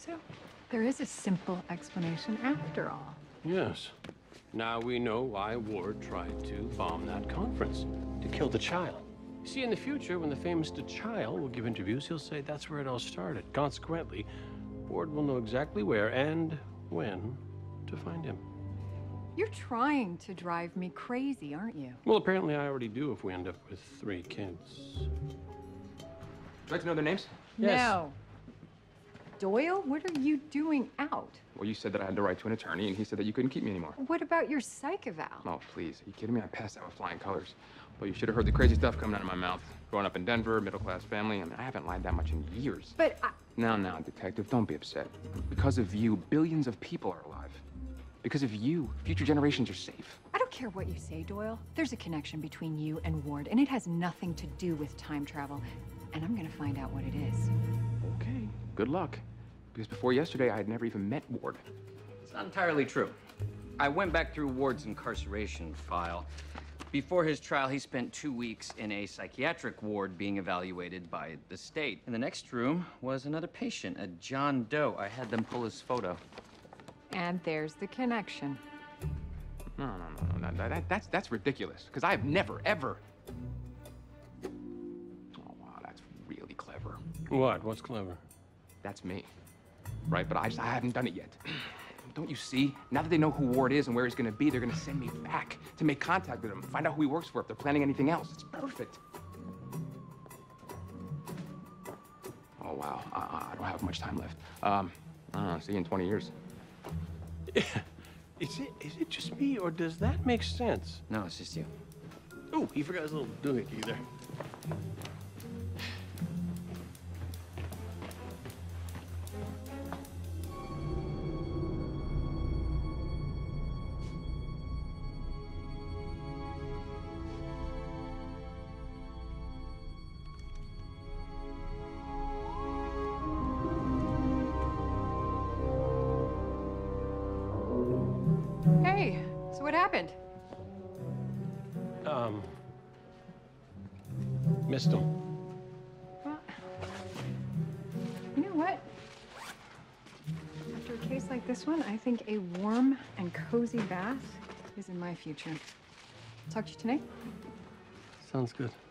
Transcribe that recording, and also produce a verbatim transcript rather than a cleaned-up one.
So, there is a simple explanation after all. Yes. Now we know why Ward tried to bomb that conference, to kill the child. You see, in the future, when the famous child will give interviews, he'll say that's where it all started. Consequently, Ward will know exactly where and when to find him. You're trying to drive me crazy, aren't you? Well, apparently I already do if we end up with three kids. Would you like to know their names? Yes. No. Doyle, what are you doing out? Well, you said that I had the right to an attorney, and he said that you couldn't keep me anymore. What about your psych eval? Oh, please. Are you kidding me? I passed out with flying colors. Well, you should have heard the crazy stuff coming out of my mouth. Growing up in Denver, middle-class family, I mean, I haven't lied that much in years. But I... Now, now, detective, don't be upset. Because of you, billions of people are alive. Because of you, future generations are safe. I don't care what you say, Doyle. There's a connection between you and Ward, and it has nothing to do with time travel. And I'm gonna find out what it is. Okay, good luck. Because before yesterday, I had never even met Ward. It's not entirely true. I went back through Ward's incarceration file. Before his trial, he spent two weeks in a psychiatric ward being evaluated by the state. In the next room was another patient, a John Doe. I had them pull his photo. And there's the connection. No, no, no, no, no. That, that's, that's ridiculous. Because I've never, ever... Oh, wow, that's really clever. What? What's clever? That's me. Right, but I just, I haven't done it yet. Don't you see? Now that they know who Ward is and where he's gonna be, they're gonna send me back to make contact with him, find out who he works for, if they're planning anything else. It's perfect. Oh, wow. I, I don't have much time left. Um, I don't know, see you in twenty years. Is it, is it just me, or does that make sense? No, it's just you. Oh, he forgot his little doohickey there. Hey, so what happened? Um, missed him. Well, you know what? After a case like this one, I think a warm and cozy bath is in my future. Talk to you tonight. Sounds good.